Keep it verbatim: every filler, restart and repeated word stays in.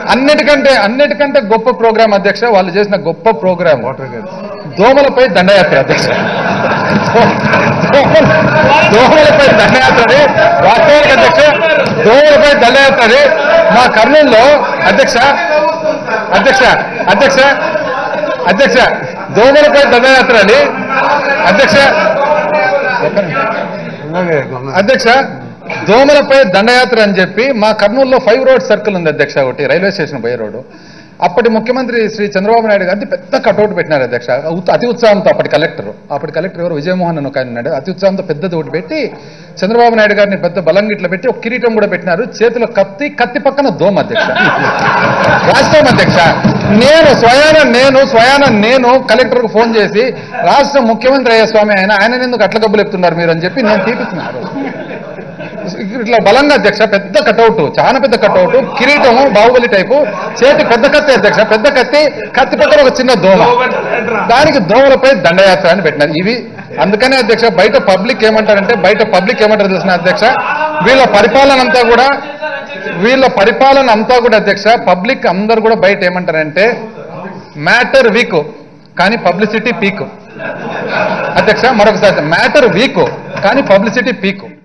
అన్నిటికంటే అన్నిటికంటే గొప్ప ప్రోగ్రామ్ అధ్యక్ష, వాళ్ళు చేసిన గొప్ప ప్రోగ్రామ్ దోమలపై దండయాత్ర అధ్యక్ష. దోమలపై దండయాత్రని వాస్తవానికి అధ్యక్ష, దోమలపై దండయాత్రని మా కర్నూలులో అధ్యక్ష అధ్యక్ష అధ్యక్ష అధ్యక్ష దోమలపై దండయాత్ర అని అధ్యక్ష అధ్యక్ష దోమలపై దండయాత్ర అని చెప్పి మా కర్నూలులో ఫైవ్ రోడ్ సర్కిల్ ఉంది అధ్యక్ష, ఒకటి రైల్వే స్టేషన్ పోయే రోడ్డు. అప్పటి ముఖ్యమంత్రి శ్రీ చంద్రబాబు నాయుడు గారిని పెద్ద కటౌట్ పెట్టినారు అధ్యక్ష, అతి ఉత్సాహంతో. అప్పటి కలెక్టర్ అప్పటి కలెక్టర్ ఎవరు విజయమోహన్ అని ఒక ఆయన ఉన్నాడు, అతి ఉత్సాహంతో పెద్దది ఒకటి పెట్టి చంద్రబాబు నాయుడు గారిని పెద్ద బలంగా ఇట్లా పెట్టి ఒక కిరీటం కూడా పెట్టినారు, చేతిలో కత్తి, కత్తి పక్కన దోమ అధ్యక్ష. రాష్ట్రం అధ్యక్ష, నేను స్వయాన నేను స్వయాన నేను కలెక్టర్కు ఫోన్ చేసి రాష్ట్ర ముఖ్యమంత్రి అయ్యే స్వామి ఆయన ఆయన ఎందుకు అట్ల గబ్బులు చెప్తున్నారు మీరు అని చెప్పి నేను తీపిస్తున్నాను. ఇట్లా బలంగా అధ్యక్ష, పెద్ద కటౌట్, చాలా పెద్ద కటౌట్, కిరీటము బాహుబలి టైపు, చేతి పెద్ద కత్తి అధ్యక్ష, పెద్ద కత్తి, కత్తి పక్కన ఒక చిన్న దోమ, దానికి దోమలపై దండయాత్ర అని పెట్టినారు. ఇవి అందుకనే అధ్యక్ష బయట పబ్లిక్ ఏమంటారంటే బయట పబ్లిక్ ఏమంటారు తెలిసిన అధ్యక్ష, వీళ్ళ పరిపాలన అంతా కూడా వీళ్ళ పరిపాలన అంతా కూడా అధ్యక్ష పబ్లిక్ అందరు కూడా బయట ఏమంటారంటే మ్యాటర్ వీక్ కానీ పబ్లిసిటీ పీక్ అధ్యక్ష. మరొకసారి మ్యాటర్ వీక్ కానీ పబ్లిసిటీ పీక్.